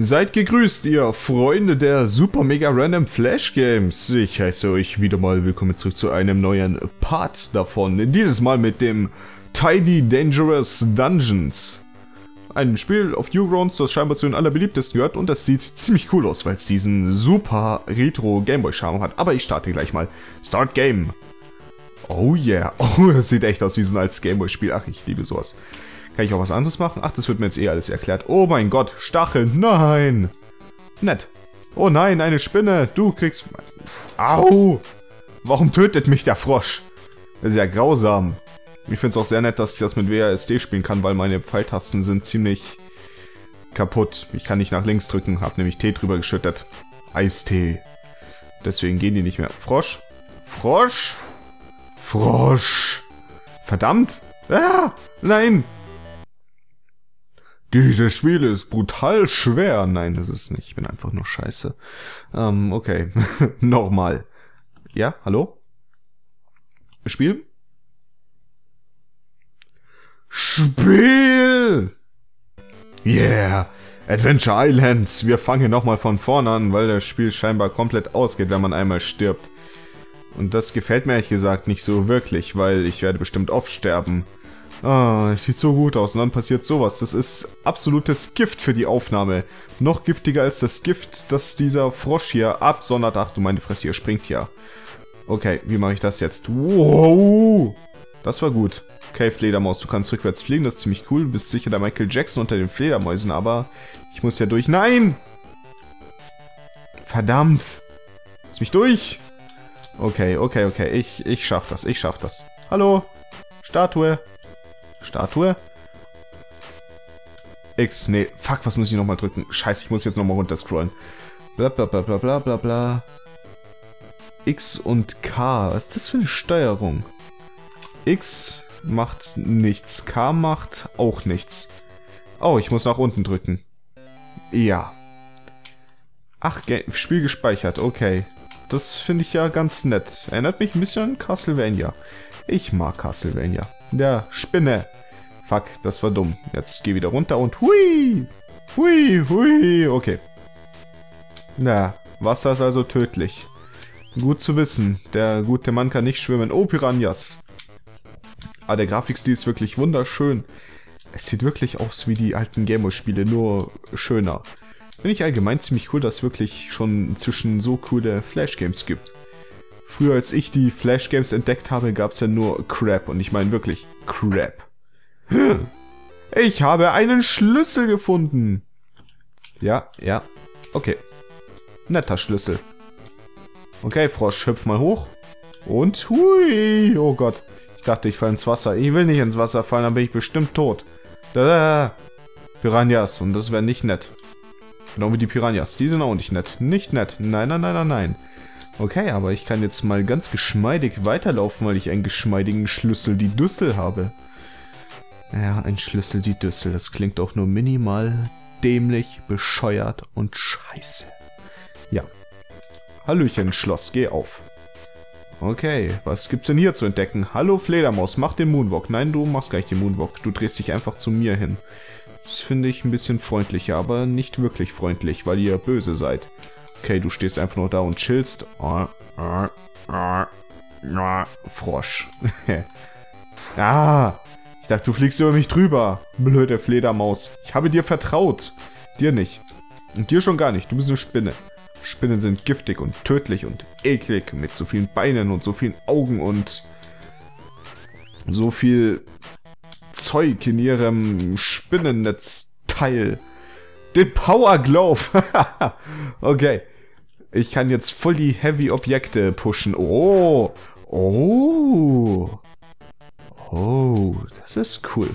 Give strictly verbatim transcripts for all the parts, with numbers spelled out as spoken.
Seid gegrüßt, ihr Freunde der Super Mega Random Flash Games. Ich heiße euch wieder mal willkommen zurück zu einem neuen Part davon. Dieses Mal mit dem Tiny Dangerous Dungeons. Ein Spiel auf Newgrounds, das scheinbar zu den allerbeliebtesten gehört, und das sieht ziemlich cool aus, weil es diesen super Retro Gameboy Charme hat. Aber ich starte gleich mal. Start Game. Oh yeah. Oh, das sieht echt aus wie so ein altes Gameboy Spiel. Ach, ich liebe sowas. Kann ich auch was anderes machen? Ach, das wird mir jetzt eh alles erklärt. Oh mein Gott, Stacheln, nein! Nett. Oh nein, eine Spinne, du kriegst... Au! Warum tötet mich der Frosch? Das ist ja grausam. Ich finde es auch sehr nett, dass ich das mit W A S D spielen kann, weil meine Pfeiltasten sind ziemlich kaputt. Ich kann nicht nach links drücken, habe nämlich Tee drüber geschüttet. Eistee. Deswegen gehen die nicht mehr. Frosch? Frosch? Frosch! Verdammt! Ah! Nein! Dieses Spiel ist brutal schwer. Nein, das ist nicht. Ich bin einfach nur scheiße. Ähm, okay. Nochmal. Ja, hallo? Spiel? Spiel! Yeah! Adventure Islands. Wir fangen nochmal von vorne an, weil das Spiel scheinbar komplett ausgeht, wenn man einmal stirbt. Und das gefällt mir ehrlich gesagt nicht so wirklich, weil ich werde bestimmt oft sterben. Ah, es sieht so gut aus und dann passiert sowas. Das ist absolutes Gift für die Aufnahme. Noch giftiger als das Gift, das dieser Frosch hier absondert. Ach du meine Fresse, hier springt ja. Okay, wie mache ich das jetzt? Wow! Das war gut. Okay, Fledermaus, du kannst rückwärts fliegen, das ist ziemlich cool. Du bist sicher der Michael Jackson unter den Fledermäusen, aber ich muss ja durch. Nein! Verdammt! Lass mich durch! Okay, okay, okay, ich, ich schaff das, ich schaff das. Hallo? Statue? Statue? X, nee, fuck, was muss ich nochmal drücken? Scheiße, ich muss jetzt nochmal runterscrollen. Bla bla bla bla bla bla bla. X und K, was ist das für eine Steuerung? X macht nichts, K macht auch nichts. Oh, ich muss nach unten drücken. Ja. Ach, Spiel gespeichert, okay. Das finde ich ja ganz nett. Erinnert mich ein bisschen an Castlevania. Ich mag Castlevania. Der Spinne. Fuck, das war dumm. Jetzt geh wieder runter und hui! Hui, hui, okay. Na, Wasser ist also tödlich. Gut zu wissen. Der gute Mann kann nicht schwimmen. Oh, Piranhas. Ah, der Grafikstil ist wirklich wunderschön. Es sieht wirklich aus wie die alten Gameboy-Spiele, nur schöner. Finde ich allgemein ziemlich cool, dass es wirklich schon inzwischen so coole Flash-Games gibt. Früher, als ich die Flash-Games entdeckt habe, gab es ja nur Crap. Und ich meine wirklich Crap. Ich habe einen Schlüssel gefunden. Ja, ja. Okay. Netter Schlüssel. Okay, Frosch, hüpf mal hoch. Und hui. Oh Gott. Ich dachte, ich falle ins Wasser. Ich will nicht ins Wasser fallen, dann bin ich bestimmt tot. Da. Piranhas. Und das wäre nicht nett. Genau wie die Piranhas. Die sind auch nicht nett. Nicht nett. Nein, nein, nein, nein, nein. Okay, aber ich kann jetzt mal ganz geschmeidig weiterlaufen, weil ich einen geschmeidigen Schlüssel die Düssel habe. Ja, ein Schlüssel die Düssel. Das klingt auch nur minimal dämlich, bescheuert und scheiße. Ja. Hallöchen, Schloss, geh auf. Okay, was gibt's denn hier zu entdecken? Hallo Fledermaus, mach den Moonwalk. Nein, du machst gar nicht den Moonwalk. Du drehst dich einfach zu mir hin. Das finde ich ein bisschen freundlicher, aber nicht wirklich freundlich, weil ihr böse seid. Okay, du stehst einfach nur da und chillst. Frosch. Ah, ich dachte, du fliegst über mich drüber. Blöde Fledermaus. Ich habe dir vertraut. Dir nicht. Und dir schon gar nicht. Du bist eine Spinne. Spinnen sind giftig und tödlich und eklig. Mit so vielen Beinen und so vielen Augen und so viel Zeug in ihrem Spinnennetzteil. Den Power Glove. Okay. Ich kann jetzt voll die Heavy Objekte pushen. Oh. Oh. Oh. Das ist cool.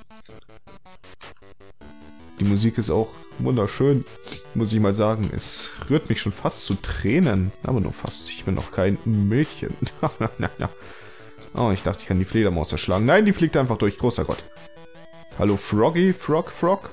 Die Musik ist auch wunderschön. Muss ich mal sagen. Es rührt mich schon fast zu Tränen. Aber nur fast. Ich bin noch kein Mädchen. Oh, ich dachte, ich kann die Fledermaus erschlagen. Nein, die fliegt einfach durch. Großer Gott. Hallo Froggy. Frog, Frog.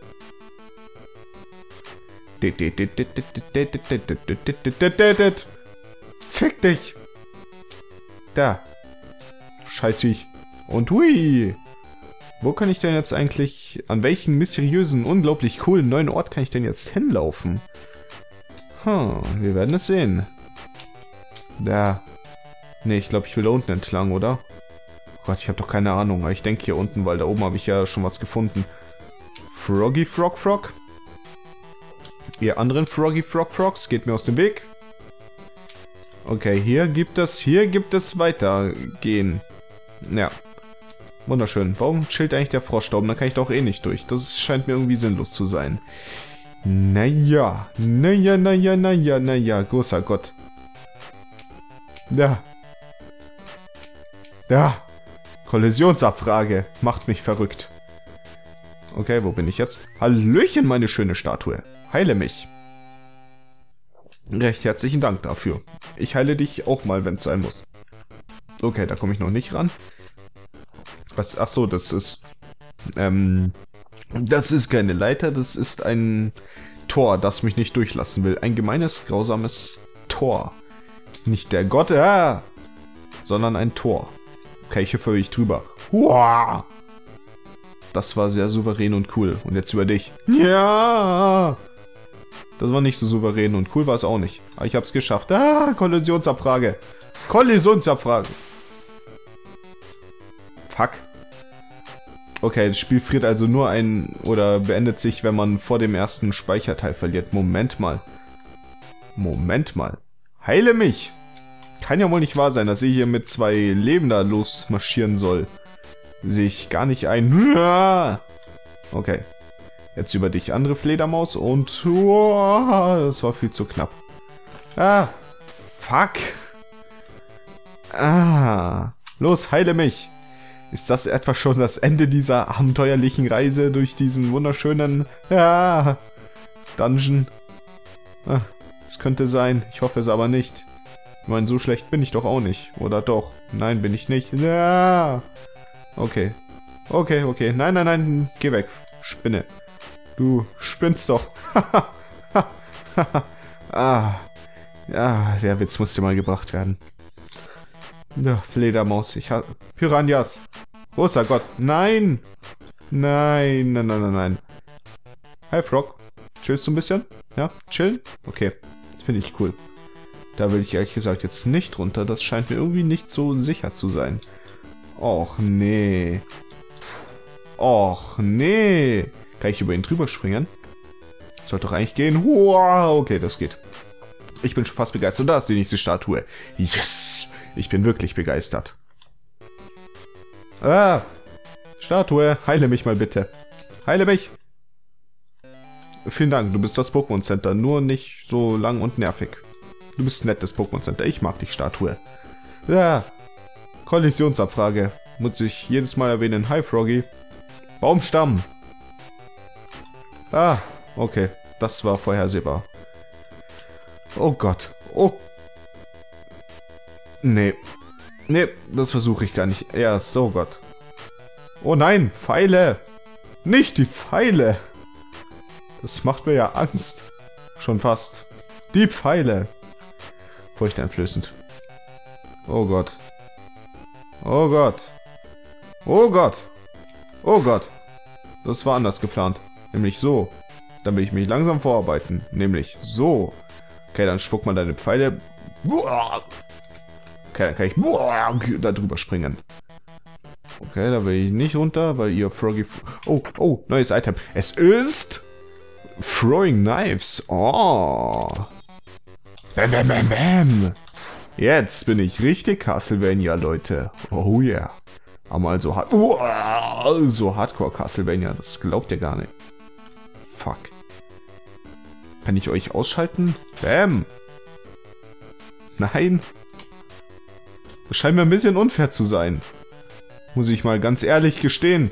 Fick dich! Da! Scheißviech! Und hui! Wo kann ich denn jetzt eigentlich... An welchen mysteriösen, unglaublich coolen neuen Ort kann ich denn jetzt hinlaufen? Hm, wir werden es sehen. Da. Ne, ich glaube, ich will da unten entlang, oder? Oh Gott, ich habe doch keine Ahnung. Ich denke hier unten, weil da oben habe ich ja schon was gefunden. Froggy Frog Frog? Ihr anderen Froggy Frog Frogs, geht mir aus dem Weg. Okay, hier gibt es, hier gibt es weitergehen. Ja. Wunderschön. Warum chillt eigentlich der Frosch da oben? Da kann ich doch eh nicht durch. Das scheint mir irgendwie sinnlos zu sein. Naja, naja, naja, naja, naja, großer Gott. Ja. Ja. Kollisionsabfrage. Macht mich verrückt. Okay, wo bin ich jetzt? Hallöchen, meine schöne Statue. Heile mich. Recht herzlichen Dank dafür. Ich heile dich auch mal, wenn es sein muss. Okay, da komme ich noch nicht ran. Was? Ach so, das ist... Ähm... Das ist keine Leiter, das ist ein Tor, das mich nicht durchlassen will. Ein gemeines, grausames Tor. Nicht der Gott, ah, sondern ein Tor. Okay, ich hüpfe ich drüber. Uah! Das war sehr souverän und cool. Und jetzt über dich. Ja! Das war nicht so souverän und cool war es auch nicht. Aber ich hab's geschafft. Ah, Kollisionsabfrage. Kollisionsabfrage. Fuck. Okay, das Spiel friert also nur ein... Oder beendet sich, wenn man vor dem ersten Speicherteil verliert. Moment mal. Moment mal. Heile mich! Kann ja wohl nicht wahr sein, dass ich hier mit zwei Leben da losmarschieren soll. Sehe ich gar nicht ein. Okay. Jetzt über dich, andere Fledermaus. Und... Oh, das war viel zu knapp. Ah. Fuck. Ah. Los, heile mich. Ist das etwa schon das Ende dieser abenteuerlichen Reise durch diesen wunderschönen... Ah, Dungeon? Ah, es könnte sein. Ich hoffe es aber nicht. Ich meine, so schlecht bin ich doch auch nicht. Oder doch? Nein, bin ich nicht. Ah. Okay. Okay, okay. Nein, nein, nein. Geh weg. Spinne. Du spinnst doch. ah. Ja, der Witz musste mal gebracht werden. Ja, Fledermaus. Ich hab... Piranhas. Großer Gott. Nein. Nein, nein, nein, nein, nein. Hi, Frog. Chillst du ein bisschen? Ja, chillen? Okay. Das finde ich cool. Da will ich ehrlich gesagt jetzt nicht runter. Das scheint mir irgendwie nicht so sicher zu sein. Och, nee. Och, nee. Kann ich über ihn drüber springen? Sollte doch eigentlich gehen. Wow, okay, das geht. Ich bin schon fast begeistert. Und da ist die nächste Statue. Yes! Ich bin wirklich begeistert. Ah! Statue, heile mich mal bitte. Heile mich! Vielen Dank, du bist das Pokémon Center. Nur nicht so lang und nervig. Du bist nett, das Pokémon Center. Ich mag dich, Statue. Ja! Kollisionsabfrage. Muss ich jedes Mal erwähnen. Hi, Froggy. Baumstamm. Ah, okay. Das war vorhersehbar. Oh Gott. Oh. Nee. Nee, das versuche ich gar nicht. Erst. Oh Gott. Oh nein, Pfeile. Nicht die Pfeile. Das macht mir ja Angst. Schon fast. Die Pfeile. Furchteinflößend. Oh Gott. Oh Gott. Oh Gott. Oh Gott. Das war anders geplant. Nämlich so. Dann will ich mich langsam vorarbeiten. Nämlich so. Okay, dann spuck mal deine Pfeile. Okay, dann kann ich da drüber springen. Okay, da will ich nicht runter, weil ihr Froggy... Oh, oh, neues Item. Es ist... Throwing Knives. Oh. Bam, bam, bam, bam. Jetzt bin ich richtig Castlevania, Leute. Oh yeah. Aber so hart... Oh, so Hardcore Castlevania. Das glaubt ihr gar nicht. Fuck. Kann ich euch ausschalten? Bam. Nein. Das scheint mir ein bisschen unfair zu sein. Muss ich mal ganz ehrlich gestehen.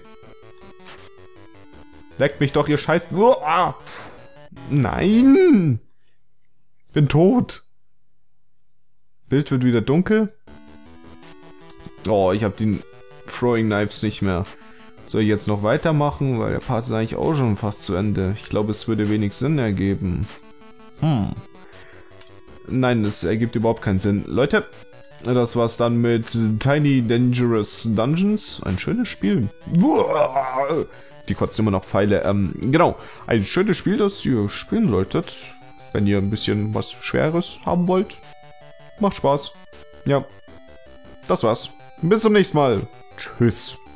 Leckt mich doch, ihr Scheiß... Oh, nein! Bin tot. Bild wird wieder dunkel. Oh, ich habe die Throwing Knives nicht mehr. Soll ich jetzt noch weitermachen? Weil der Part ist eigentlich auch schon fast zu Ende. Ich glaube, es würde wenig Sinn ergeben. Hm. Nein, das ergibt überhaupt keinen Sinn. Leute, Das war's dann mit Tiny Dangerous Dungeons. Ein schönes Spiel. Die kotzen immer noch Pfeile. Ähm, genau, ein schönes Spiel, das ihr spielen solltet, wenn ihr ein bisschen was Schweres haben wollt. Macht Spaß. Ja, das war's. Bis zum nächsten Mal. Tschüss.